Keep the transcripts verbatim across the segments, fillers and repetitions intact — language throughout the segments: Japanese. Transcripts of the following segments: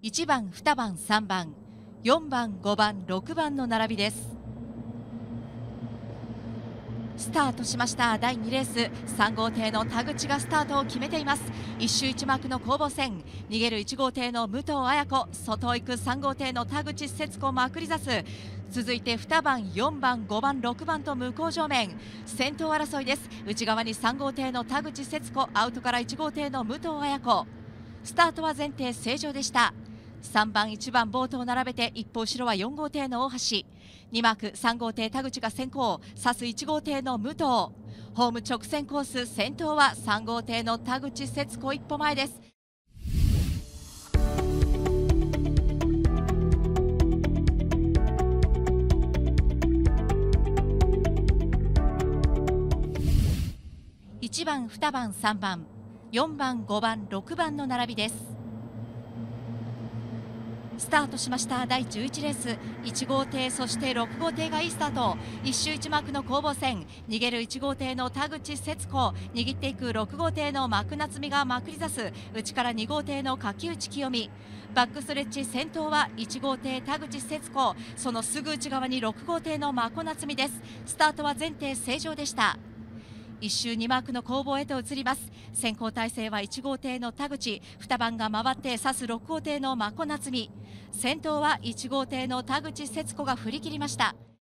いちばん、にばん、さんばん、よんばん、ごばん、ろくばんの並びです。スタートしましただいにレース、さん号艇の田口がスタートを決めています。一周一幕の攻防戦、逃げるいち号艇の武藤綾子、外を行くさん号艇の田口節子まくりざす。続いてにばん、よんばん、ごばん、ろくばんと向こう正面、先頭争いです。内側にさん号艇の田口節子、アウトからいち号艇の武藤綾子。スタートは前提正常でした。さんばん、いちばんボートを並べて一歩後ろはよん号艇の大橋、に幕さん号艇田口が先行、指すいち号艇の武藤。ホーム直線コース、先頭はさん号艇の田口節子一歩前です。いちばん、にばん、さんばん、よんばん、ごばん、ろくばんの並びです。スタートしましただいじゅういちレース、いち号艇そしてろく号艇がいいスタート。一周一幕の攻防戦、逃げるいち号艇の田口節子、握っていくろく号艇の幕夏美がまくりざす。内からに号艇の柿内清美。バックストレッチ先頭はいち号艇田口節子、そのすぐ内側にろく号艇のまこ夏美です。スタートは前提正常でした。一周にマークの攻防へと移ります。先行体制はいち号艇の田口、にばんが回って指すろく号艇のまこ夏美。先頭はいち号艇の田口節子が振り切りました。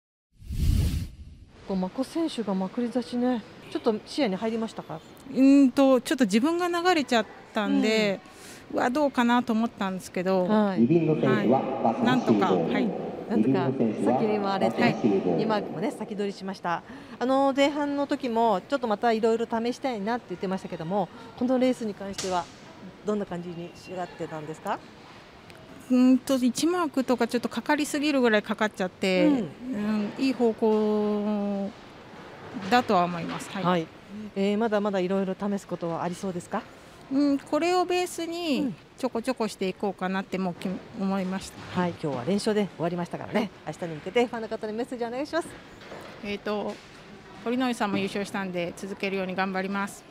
まこ選手がまくり差しね、ちょっと視野に入りましたか？ うんとちょっと自分が流れちゃったんで、うん、うわどうかなと思ったんですけど、はい、はい、なんとか、はい、 なんとか先に回れて、はい、にマークもね先取りしました。あの前半の時もちょっとまたいろいろ試したいなって言ってましたけども、このレースに関してはどんな感じに仕上がってたんですか？ うんといちマークとかちょっとかかりすぎるぐらいかかっちゃって、うんうん、いい方向だとは思います。はい、はい、 えー、まだまだいろいろ試すことはありそうですか？ うん、これをベースにちょこちょこしていこうかなっても思いました。 はい、今日は連勝で終わりましたからね、明日に向けてファンの方にメッセージお願いします。 えっと堀之内さんも優勝したんで続けるように頑張ります。